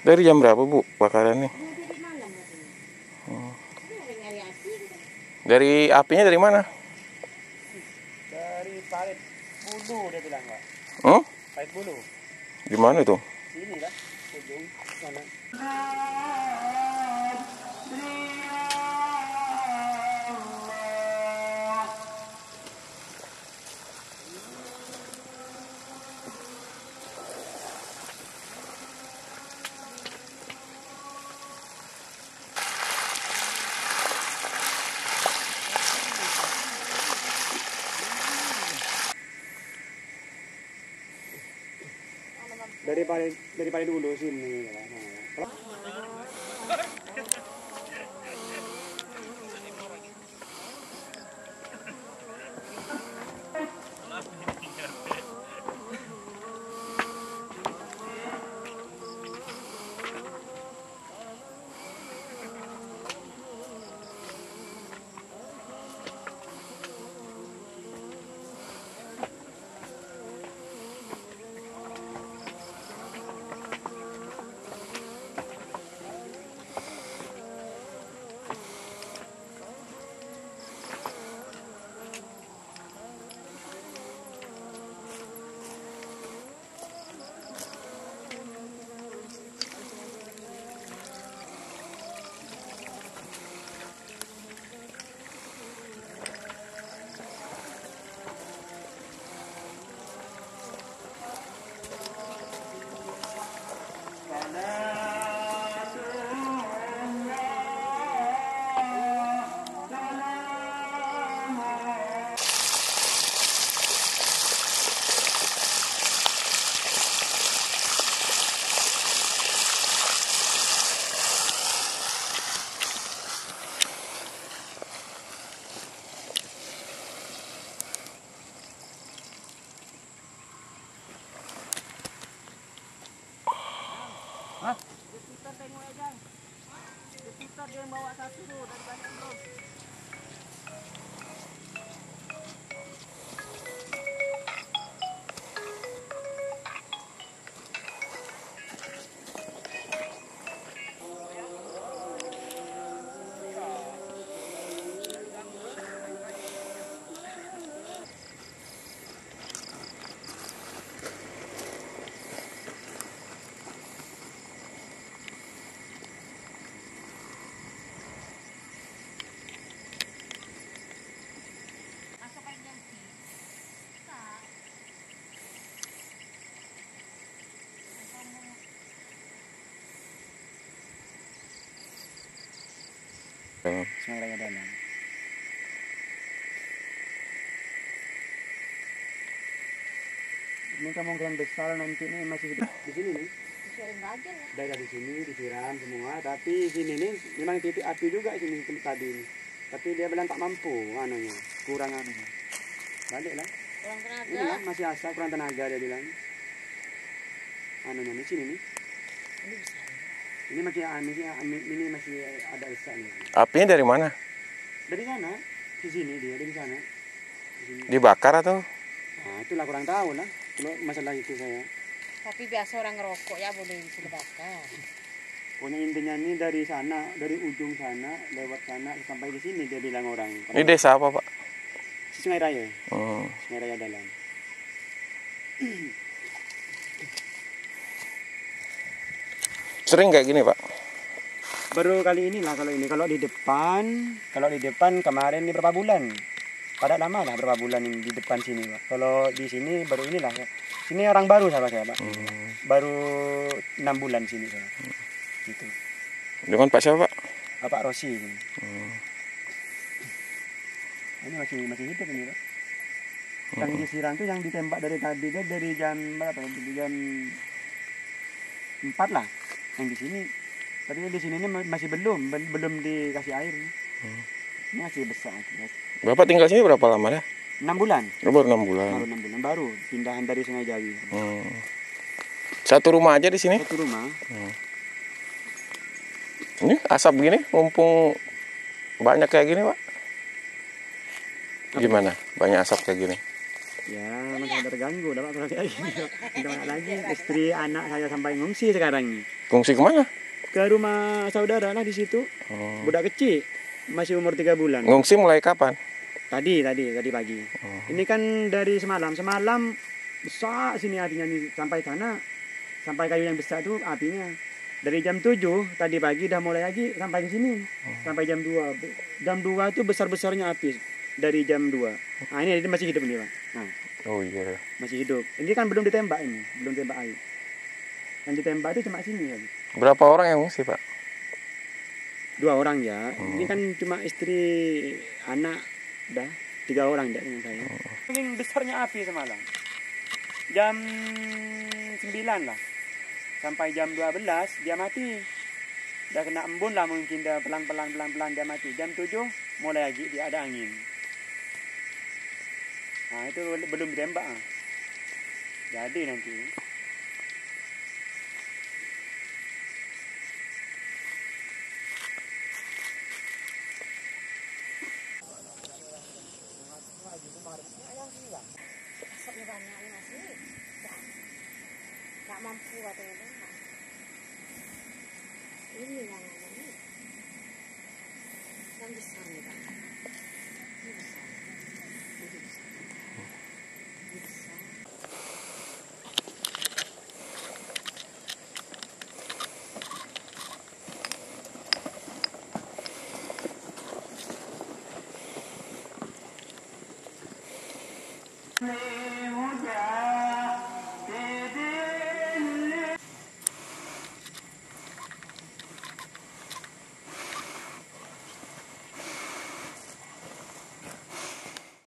Dari jam berapa Bu bakaran nih? Dari malam katanya. Nyari api gitu. Dari apinya dari mana? Dari Parit Bulu dia bilang, Pak. Hmm? Parit Bulu. Di mana itu? Sini lah, ujung sana. Dari Parit Bulu sini ya, Pak. Dia yang bawa satu tuh dari banyak bro. Sungai Raya Danang. Ini kemungkinan besar nanti ini masih di sini nih. Dari sini disiram semua, tapi sini nih memang titik api juga sini tadi ini. Tapi dia bilang tak mampu anunya, kurang anunya. Baliklah. Kurang tenaga. Ini kan masih asap kurang tenaga dia bilang. Anunya di sini nih. Ini masih ada esok nih. Apinya dari mana? Dari sana, di sini dia dari sana. Dibakar atau? Nah, itulah kurang tahu lah. Kalau masalah itu saya. Tapi biasa orang ngerokok ya boleh dibakar. Pokoknya intinya ini dari sana, dari ujung sana, lewat sana sampai di sini dia bilang orang. Ini desa apa Pak? Sungai Raya. Hmm. Sungai Raya Dalam. Sering kayak gini Pak? Baru kali inilah kalau ini. Kalau di depan kemarin ini berapa bulan? Pada lama lah berapa bulan ini di depan sini Pak. Kalau di sini baru inilah. Ini orang baru sama saya Pak. Baru 6 bulan sini saya. Gitu. Dengan Pak siapa Pak? Bapak Rosi ini. Ini masih hidup ini Pak. Yang disiram tuh yang ditembak dari tadi dari jam berapa? Dari jam 4 lah. Yang di sini. Tapi di sini ini masih belum dikasih air. Ini masih besar. Bapak tinggal sini berapa lama ya? 6 bulan. Baru 6 bulan. Baru 6 bulan. Baru pindahan dari Sungai Jawi. Satu rumah aja di sini? Satu rumah. Ini asap gini, mumpung banyak kayak gini Pak. Gimana? Banyak asap kayak gini. Ya, masih terganggu. Dapat kalau kayak gini. Tidak lagi. Istri, anak saya sampai ngungsi sekarang ini. Fungsi kemana? Ke rumah saudara lah di situ. Oh. Budak kecil, masih umur 3 bulan. Ngungsi mulai kapan? Tadi pagi. Ini kan dari semalam besar sini apinya nih sampai sana, sampai kayu yang besar tuh apinya. Dari jam 7 tadi pagi udah mulai lagi sampai ke sini. Sampai jam 2. Jam 2 tuh besar-besarnya api dari jam 2. Nah, ini masih hidup nih, Pak. Nah, Oh iya. masih hidup. Ini kan belum ditembak ini, belum tembak air. Yang ditembak itu cuma sini kan. Berapa orang yang ngungsi, Pak? 2 orang ya. Ini kan cuma istri, anak, udah 3 orang tidak dengan saya. Paling besarnya api semalam. Jam 9 lah. Sampai jam 12 dia mati. Udah kena embun lah mungkin dia pelan-pelan dia mati. Jam 7 mulai lagi dia ada angin. Nah, itu belum ditembak. Jadi nanti Asapnya banyak nih masih. Nggak mampu katanya enggak. Ini yang ini. Yang di sana.